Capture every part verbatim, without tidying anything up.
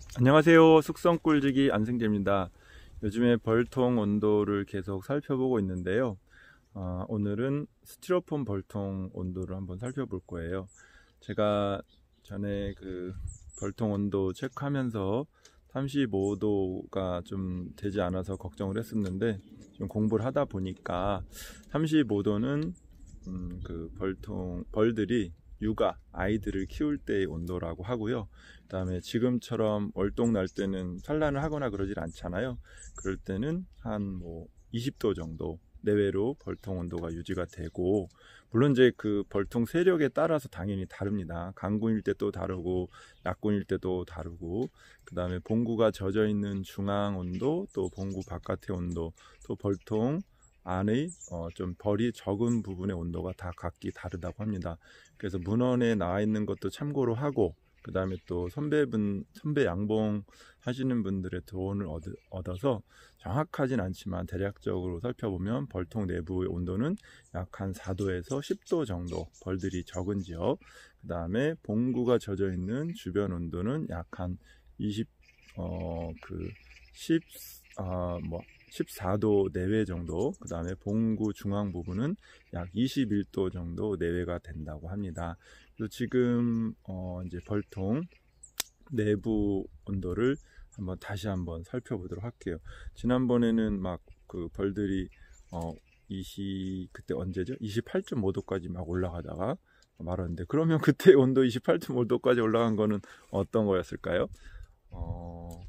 안녕하세요. 숙성꿀지기 안승재입니다. 요즘에 벌통 온도를 계속 살펴보고 있는데요. 어, 오늘은 스티로폼 벌통 온도를 한번 살펴볼 거예요. 제가 전에 그 벌통 온도 체크하면서 삼십오 도가 좀 되지 않아서 걱정을 했었는데, 좀 공부를 하다 보니까 삼십오 도는 음, 그 벌통 벌들이 육아 아이들을 키울 때의 온도라고 하고요. 그 다음에 지금처럼 월동 날 때는 산란을 하거나 그러질 않잖아요. 그럴 때는 한 뭐 이십 도 정도 내외로 벌통 온도가 유지가 되고, 물론 이제 그 벌통 세력에 따라서 당연히 다릅니다. 강군일 때 또 다르고 약군일 때도 다르고, 그 다음에 봉구가 젖어 있는 중앙 온도, 또 봉구 바깥의 온도, 또 벌통 안의 어 좀 벌이 적은 부분의 온도가 다 각기 다르다고 합니다. 그래서 문헌에 나와 있는 것도 참고로 하고, 그 다음에 또 선배분 선배 양봉 하시는 분들의 도움을 얻, 얻어서 정확하진 않지만 대략적으로 살펴보면 벌통 내부의 온도는 약 한 사 도에서 십 도 정도, 벌들이 적은 지역. 그 다음에 봉구가 젖어 있는 주변 온도는 약 한 이십 어 그 십 아 뭐 십사 도 내외 정도, 그 다음에 봉구 중앙 부분은 약 이십일 도 정도 내외가 된다고 합니다. 그래서 지금 어 이제 벌통 내부 온도를 한번 다시 한번 살펴보도록 할게요. 지난번에는 막 그 벌들이 어 이십 그때 언제죠? 이십팔 점 오 도까지 막 올라가다가 말았는데, 그러면 그때 온도 이십팔 점 오 도까지 올라간 거는 어떤 거였을까요? 어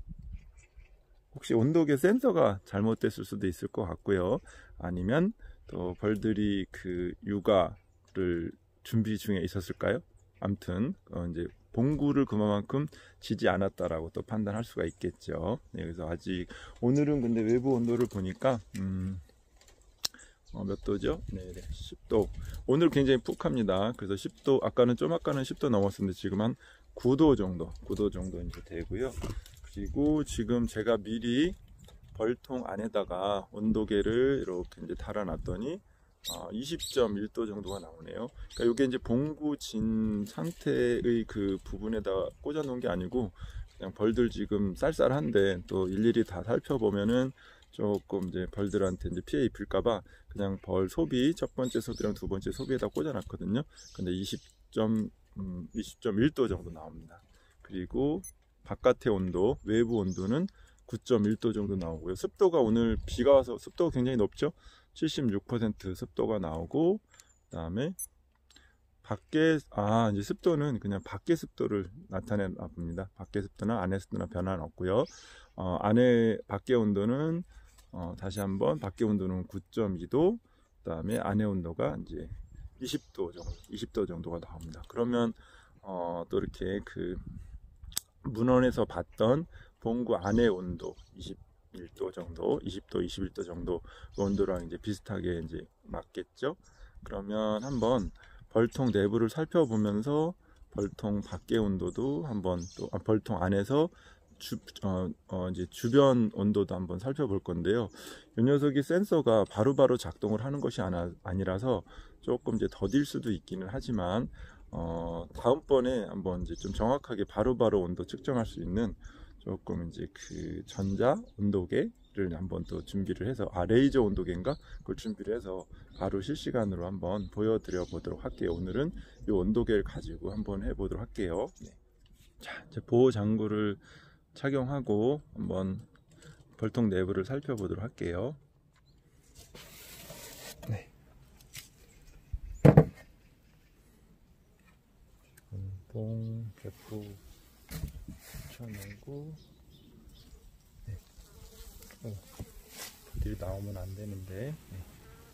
혹시 온도계 센서가 잘못됐을 수도 있을 것 같고요. 아니면 또 벌들이 그 육아를 준비 중에 있었을까요? 아무튼 어 이제 봉구를 그만큼 지지 않았다라고 또 판단할 수가 있겠죠. 네, 그래서 아직 오늘은 근데 외부 온도를 보니까 음, 어, 몇 도죠? 네, 네, 십 도. 오늘 굉장히 푹합니다. 그래서 십 도, 아까는 좀 아까는 십 도 넘었었는데 지금 한 구 도 정도, 구 도 정도 이제 되고요. 그리고 지금 제가 미리 벌통 안에다가 온도계를 이렇게 이제 달아놨더니 어, 이십 점 일 도 정도가 나오네요. 그러니까 이게 이제 봉구 진 상태의 그 부분에다 꽂아 놓은 게 아니고, 그냥 벌들 지금 쌀쌀한데 또 일일이 다 살펴보면은 조금 이제 벌들한테 이제 피해 입힐까봐 그냥 벌 소비 첫 번째 소비랑 두 번째 소비에다 꽂아 놨거든요. 근데 이십 점 일 도 정도 나옵니다. 그리고 바깥의 온도, 외부 온도는 구 점 일 도 정도 나오고요. 습도가 오늘 비가 와서 습도가 굉장히 높죠. 칠십육 퍼센트 습도가 나오고, 그 다음에 밖에 아 이제 습도는 그냥 밖의 습도를 나타내나 봅니다. 밖의 습도나 안의 습도나 변화는 없고요. 어, 안에 밖의 온도는 어, 다시 한번 밖의 온도는 구 점 이 도, 그 다음에 안의 온도가 이제 이십 도 정도, 이십 도 정도가 나옵니다. 그러면 어, 또 이렇게 그 문헌에서 봤던 봉구 안의 온도 이십일 도 정도, 이십 도, 이십일 도 정도 온도랑 이제 비슷하게 이제 맞겠죠. 그러면 한번 벌통 내부를 살펴보면서 벌통 밖의 온도도 한번 또 아, 벌통 안에서 주, 어, 어, 이제 주변 온도도 한번 살펴볼 건데요. 이 녀석이 센서가 바로바로 바로 작동을 하는 것이 아나, 아니라서 조금 이제 더딜 수도 있기는 하지만, 어, 다음번에 한번 이제 좀 정확하게 바로바로 바로 온도 측정할 수 있는 조금 이제 그 전자 온도계를 한번 또 준비를 해서, 아 레이저 온도계인가? 그걸 준비를 해서 바로 실시간으로 한번 보여드려 보도록 할게요. 오늘은 이 온도계를 가지고 한번 해보도록 할게요. 네. 자, 이제 보호 장구를 착용하고 한번 벌통 내부를 살펴보도록 할게요. 네. 봉 배포 붙여놓고, 네. 어, 불이 나오면 안 되는데, 네.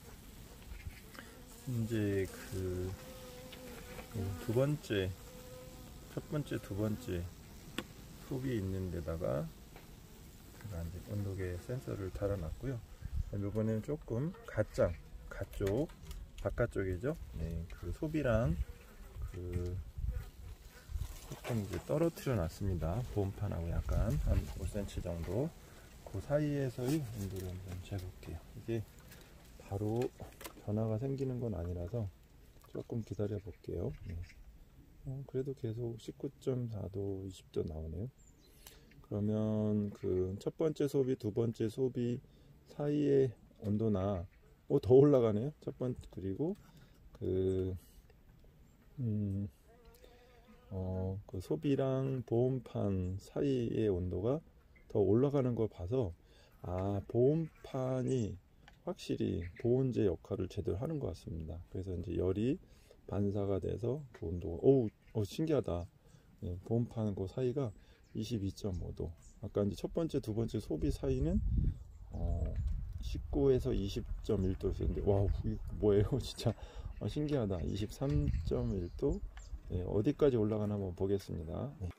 이제 그 두 번째, 첫 번째, 두 번째 소비 있는 데다가 제가 이제 온도계 센서를 달아놨고요. 이번에는 조금 가장 가쪽 바깥쪽이죠. 네, 그 소비랑 그 조금 이제 떨어뜨려 놨습니다. 보온판하고 약간 한 오 센티미터 정도, 그 사이에서의 온도를 한번 재볼게요. 이게 바로 변화가 생기는 건 아니라서 조금 기다려 볼게요. 네. 어, 그래도 계속 십구 점 사 도, 이십 도 나오네요. 그러면 그 첫 번째 소비, 두 번째 소비 사이의 온도나 어, 더 올라가네요. 첫 번째 그리고 그, 음, 어, 그 소비랑 보온판 사이의 온도가 더 올라가는 걸 봐서 아, 보온판이 확실히 보온재 역할을 제대로 하는 것 같습니다. 그래서 이제 열이 반사가 돼서 그 온도가 오, 어, 신기하다. 예, 보온판 그 사이가 이십이 점 오 도. 아까 이제 첫 번째, 두 번째 소비 사이는 어, 십구에서 이십 점 일 도였는데 와우, 이거 뭐예요? 진짜 아, 신기하다. 이십삼 점 일 도. 예, 어디까지 올라가나 한번 보겠습니다. 예.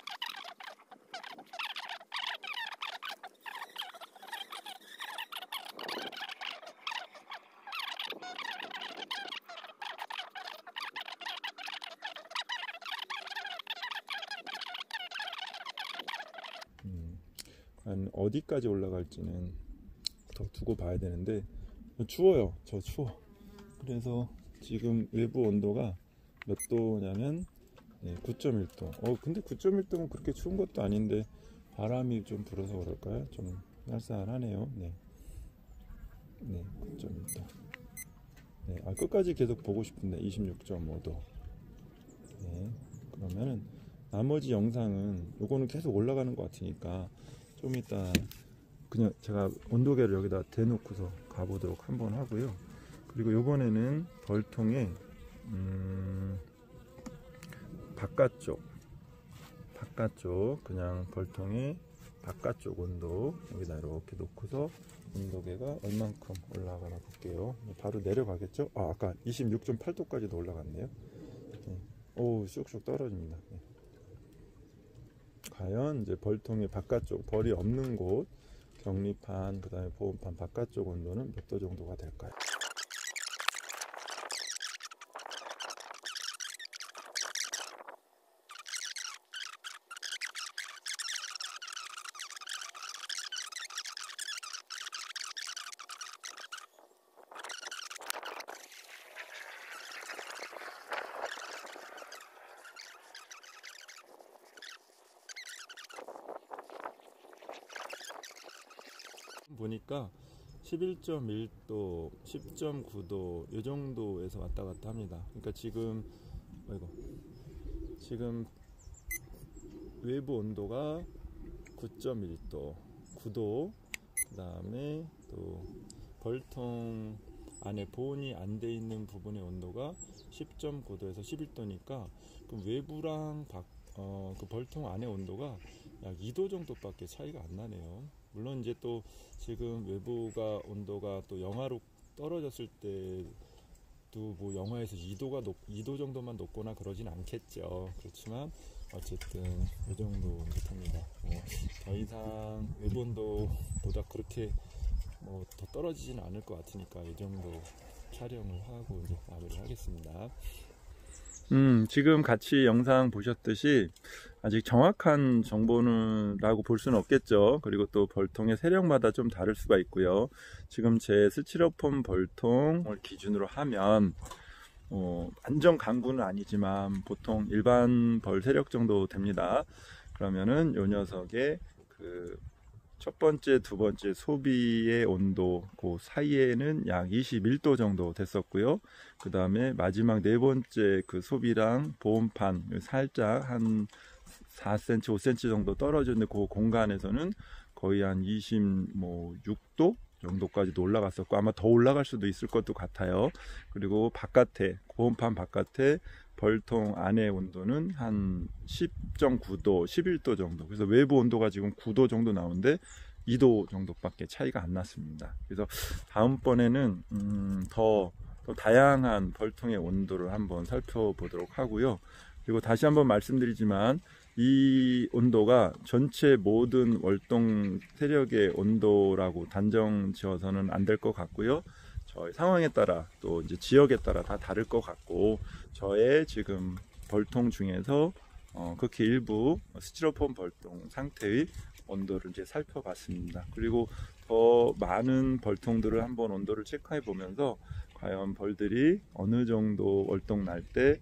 음, 한 어디까지 올라갈지는 더 두고 봐야 되는데 추워요. 저 추워. 그래서 지금 외부 온도가 몇 도냐면 네, 구 점 일 도. 어 근데 구 점 일 도면 그렇게 추운 것도 아닌데 바람이 좀 불어서 그럴까요? 좀 쌀쌀하네요. 네, 네, 구 점 일 도. 네, 아, 끝까지 계속 보고 싶은데 이십육 점 오 도. 네, 그러면은 나머지 영상은 요거는 계속 올라가는 것 같으니까 좀 이따 그냥 제가 온도계를 여기다 대놓고서 가보도록 한번 하고요. 그리고 요번에는 벌통에 음, 바깥쪽 바깥쪽 그냥 벌통에 바깥쪽 온도 여기다 이렇게 놓고서 온도계가 얼만큼 올라가나 볼게요. 바로 내려가겠죠? 아, 아까 이십육 점 팔 도까지도 올라갔네요. 네. 오, 쑥쑥 떨어집니다. 네. 과연 이제 벌통의 바깥쪽 벌이 없는 곳 격리판 그 다음에 보온판 바깥쪽 온도는 몇 도 정도가 될까요? 보니까 십일 점 일 도, 십 점 구 도 이 정도에서 왔다 갔다 합니다. 그러니까 지금 아이고, 지금 외부 온도가 구 점 일 도, 구 도, 그 다음에 또 벌통 안에 보온이 안 돼 있는 부분의 온도가 십 점 구 도에서 십일 도니까 그 외부랑 박, 어, 그 벌통 안의 온도가 약 이 도 정도밖에 차이가 안 나네요. 물론 이제 또 지금 외부가 온도가 또 영하로 떨어졌을 때도 뭐 영하에서 이 도가 높, 이 도 정도만 높거나 그러진 않겠죠. 그렇지만 어쨌든 이 정도 됩니다. 뭐 더 이상 외부 온도보다 그렇게 뭐 더 떨어지진 않을 것 같으니까 이 정도 촬영을 하고 이제 마무리 하겠습니다. 음, 지금 같이 영상 보셨듯이 아직 정확한 정보는 라고 볼 수는 없겠죠. 그리고 또 벌통의 세력마다 좀 다를 수가 있고요. 지금 제 스티로폼 벌통을 기준으로 하면 어, 완전 강구는 아니지만 보통 일반 벌 세력 정도 됩니다. 그러면은 요 녀석의 그 첫 번째, 두 번째 소비의 온도 그 사이에는 약 이십일 도 정도 됐었고요. 그 다음에 마지막 네 번째 그 소비랑 보온판 살짝 한 사 센티미터, 오 센티미터 정도 떨어졌는데 그 공간에서는 거의 한 이십육 도 정도까지도 올라갔었고 아마 더 올라갈 수도 있을 것도 같아요. 그리고 바깥에 보온판 바깥에 벌통 안의 온도는 한 십 점 구 도, 십일 도 정도. 그래서 외부 온도가 지금 구 도 정도 나오는데 이 도 정도밖에 차이가 안 났습니다. 그래서 다음번에는 음, 더, 더 다양한 벌통의 온도를 한번 살펴보도록 하고요. 그리고 다시 한번 말씀드리지만 이 온도가 전체 모든 월동 세력의 온도라고 단정 지어서는 안 될 것 같고요. 저희 상황에 따라 또 이제 지역에 따라 다 다를 것 같고 저의 지금 벌통 중에서 어, 극히 일부 스티로폼 벌통 상태의 온도를 이제 살펴봤습니다. 그리고 더 많은 벌통들을 한번 온도를 체크해 보면서 과연 벌들이 어느 정도 월동 날 때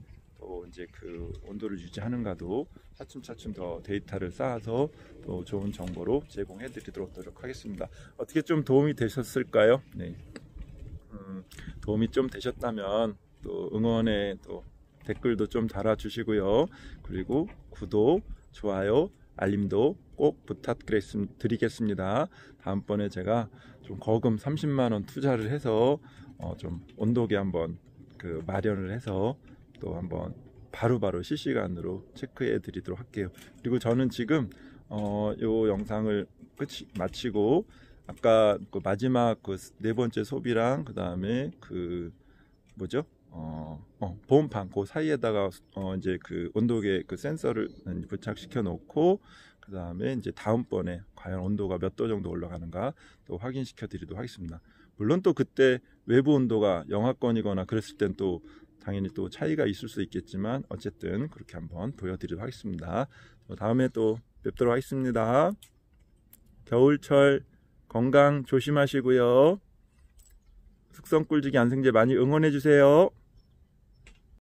또 이제 그 온도를 유지하는가도 차츰차츰 더 데이터를 쌓아서 또 좋은 정보로 제공해 드리도록 노력하겠습니다. 어떻게 좀 도움이 되셨을까요? 네. 음, 도움이 좀 되셨다면 또 응원에 또 댓글도 좀 달아주시고요. 그리고 구독, 좋아요, 알림도 꼭 부탁드리겠습니다. 다음번에 제가 좀 거금 삼십만 원 투자를 해서 어, 좀 온도계 한번 그 마련을 해서 또 한번 바로바로 실시간으로 체크해 드리도록 할게요. 그리고 저는 지금 어, 요 영상을 끝이 마치고 아까 그 마지막 그 네 번째 소비랑 그 다음에 그 뭐죠? 어, 어, 보온판 그 사이에다가 어, 이제 그 온도계 그 센서를 부착시켜 놓고 그 다음에 이제 다음번에 과연 온도가 몇 도 정도 올라가는가 또 확인시켜 드리도록 하겠습니다. 물론 또 그때 외부 온도가 영하권이거나 그랬을 땐 또 당연히 또 차이가 있을 수 있겠지만 어쨌든 그렇게 한번 보여드리도록 하겠습니다. 다음에 또 뵙도록 하겠습니다. 겨울철 건강 조심하시고요. 숙성꿀지기 안생제 많이 응원해 주세요.